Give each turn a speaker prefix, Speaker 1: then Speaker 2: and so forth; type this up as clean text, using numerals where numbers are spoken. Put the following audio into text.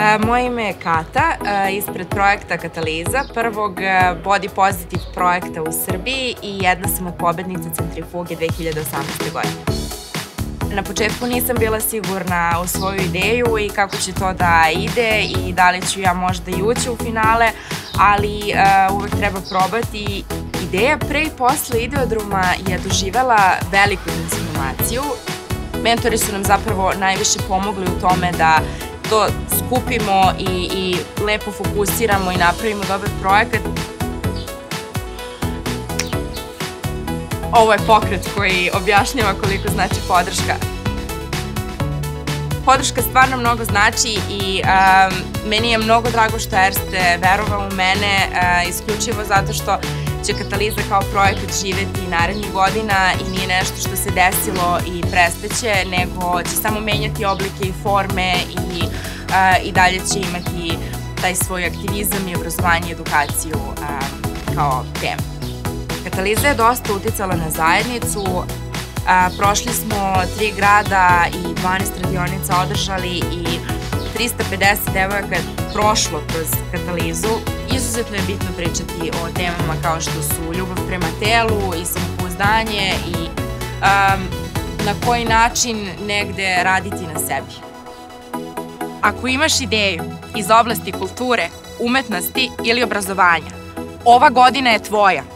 Speaker 1: Moje ime je Kata, ispred projekta Kataliza, prvog body positive projekta u Srbiji i jedna sam od pobednica Centrifuge 2018. godine. Na početku nisam bila sigurna u svoju ideju i kako će to da ide i da li ću ja možda i ući u finale, ali uvek treba probati. Ideja pre i posle ideodroma je doživela veliku transformaciju. Mentori su nam zapravo najviše pomogli u tome da to skupimo i lepo fokusiramo i napravimo dobar projekat. Ovo je pokret koji objašnjava koliko znači podrška. Podrška stvarno mnogo znači i meni je mnogo drago što Erste verovao u mene, isključivo zato što će Kataliza kao projekat živeti narednih godina i nije nešto što se desilo i prestaće, nego će samo menjati oblike i forme i dalje će imati taj svoj aktivizam i obrazovanje i edukaciju kao temu. Kataliza je dosta uticala na zajednicu. Prošli smo 3 grada i 12 radionica održali i 350 devojaka prošlo kroz Katalizu. Izuzetno je bitno pričati o temama kao što su ljubav prema telu i samopouzdanje i na koji način negde raditi na sebi.
Speaker 2: Ako imaš ideju iz oblasti kulture, umetnosti ili obrazovanja, ova godina je tvoja.